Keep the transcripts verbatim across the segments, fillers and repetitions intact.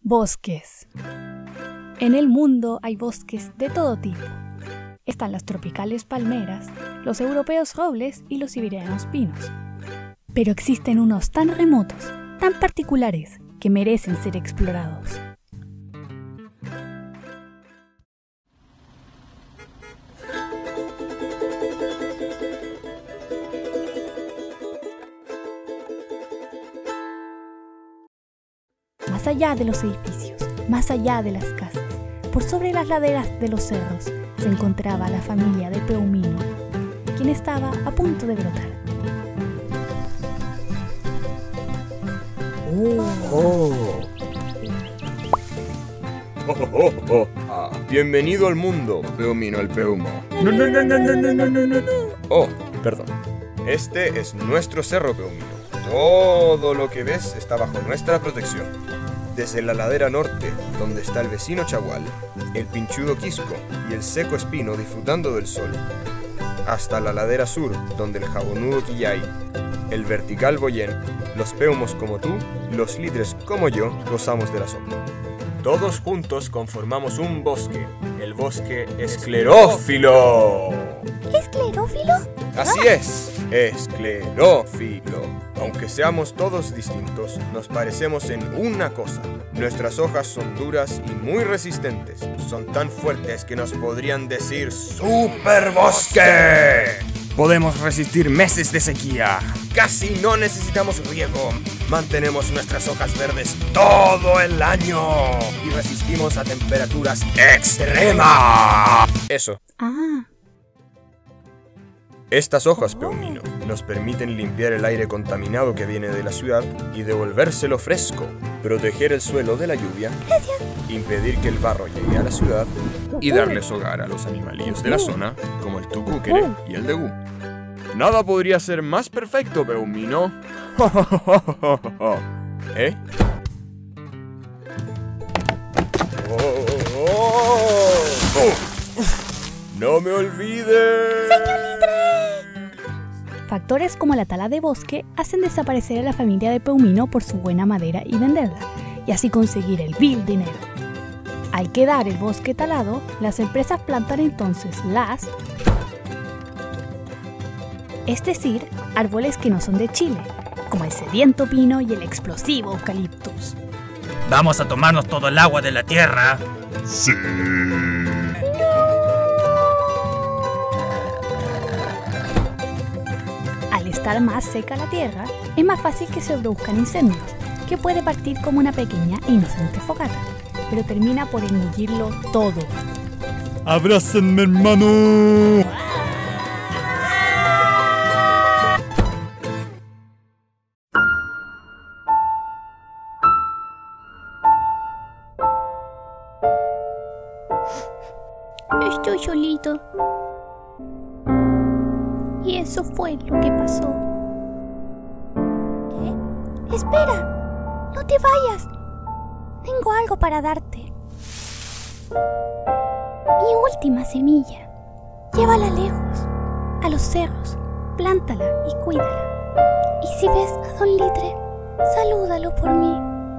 Bosques. En el mundo hay bosques de todo tipo. Están las tropicales palmeras, los europeos robles y los siberianos pinos. Pero existen unos tan remotos, tan particulares, que merecen ser explorados. Más allá de los edificios, más allá de las casas, por sobre las laderas de los cerros, se encontraba la familia de Peumino, quien estaba a punto de brotar. Oh. Oh. Oh, oh, oh. Ah, bienvenido al mundo, Peumino el Peumo. No, no, no, no, no, no, no, no, no. Oh, perdón. Este es nuestro cerro, Peumino. Todo lo que ves está bajo nuestra protección. Desde la ladera norte, donde está el vecino Chagual, el pinchudo Quisco y el seco Espino disfrutando del sol, hasta la ladera sur, donde el jabonudo Quillay, el vertical Boyén, los peumos como tú, los litres como yo, gozamos de la sombra. Todos juntos conformamos un bosque, el bosque esclerófilo. ¿Esclerófilo? Así es, esclerófilo. Aunque seamos todos distintos, nos parecemos en una cosa. Nuestras hojas son duras y muy resistentes. Son tan fuertes que nos podrían decir ¡Superbosque! Podemos resistir meses de sequía. Casi no necesitamos riego. Mantenemos nuestras hojas verdes todo el año. Y resistimos a temperaturas extremas. Eso. Ah. Estas hojas, Peumino, nos permiten limpiar el aire contaminado que viene de la ciudad y devolvérselo fresco, proteger el suelo de la lluvia, impedir que el barro llegue a la ciudad y darles hogar a los animalillos de la zona, como el tucúquere y el degú. Nada podría ser más perfecto, Peumino. ¿Eh? Oh, oh, oh. ¡No me olvides! ¡Señor Litre! Factores como la tala de bosque hacen desaparecer a la familia de Peumino por su buena madera y venderla, y así conseguir el vil dinero. Al quedar el bosque talado, las empresas plantan entonces las... es decir, árboles que no son de Chile, como el sediento pino y el explosivo eucaliptus. ¿Vamos a tomarnos todo el agua de la tierra? Sí. Al estar más seca la tierra, es más fácil que se produzcan incendios, que puede partir como una pequeña e inocente fogata, pero termina por engullirlo todo. ¡Abrácenme, hermano! Estoy solito. Y eso fue lo que pasó. ¿Qué? ¡Espera! ¡No te vayas! Tengo algo para darte. Mi última semilla. Llévala lejos, a los cerros, plántala y cuídala. Y si ves a Don Litre, salúdalo por mí.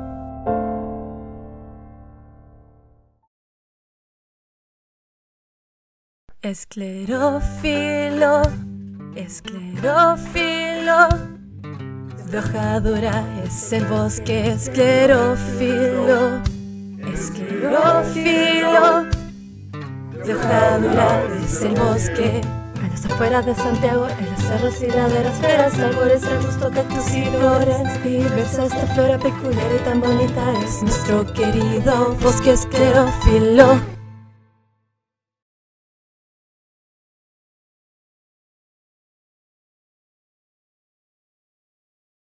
Esclerófilo, esclerófilo, de hoja dura es el bosque esclerófilo, esclerófilo, de hoja dura es el bosque. A las afueras de Santiago, en los cerros y laderas, veras árboles, arbustos, cactus y flores. Diversa esta flora peculiar y tan bonita es nuestro querido bosque esclerófilo.